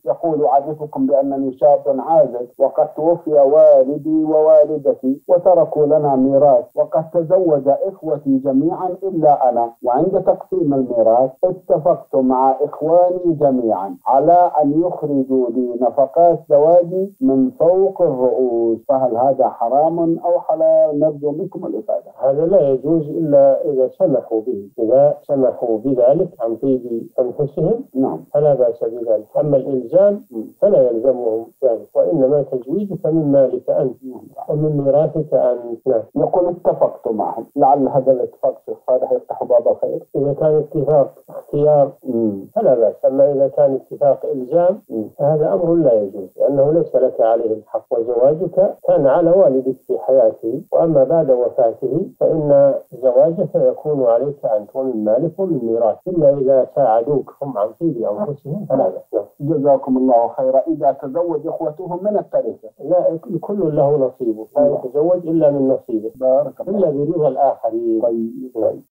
يقول: أعرفكم بأنني شاب عازب، وقد توفي والدي ووالدتي وتركوا لنا ميراث، وقد تزوج إخوتي جميعا إلا أنا، وعند تقسيم الميراث اتفقت مع إخواني جميعا على أن يخرجوا لي نفقات زواجي من فوق الرؤوس، فهل هذا حرام أو حلال؟ نرجو منكم الإفادة. هذا لا يجوز إلا إذا سمحوا به، إذا سمحوا بذلك عن طيب أنفسهم نعم فلا بأس بذلك. أما الإلزام فلا يلزمهم ذلك، وإنما تزويجك من مالك أنت ومن ميراثك أنت. نعم. يقول: اتفقت معهم. لعل هذا الاتفاق صالح يفتح باب الخير. إذا كان اتفاق اختيار فلا بأس، أما إذا كان اتفاق إلزام فهذا أمر لا يجوز، لأنه ليس لك عليه الحق، وزواجك كان على والدك في حياته، وأما بعد وفاته فإن زواجك يكون عليك أنت ومن مالك ومن ميراث، إلا إذا ساعدوك هم عن طيب أنفسهم فلا بأس. جزاكم الله خيرا. إذا تزوج إخوتهم من التركة؟ لا، كل له نصيبه، لا يتزوج إلا من نصيبه، بارك الله إلا برضا الآخرين. طيب.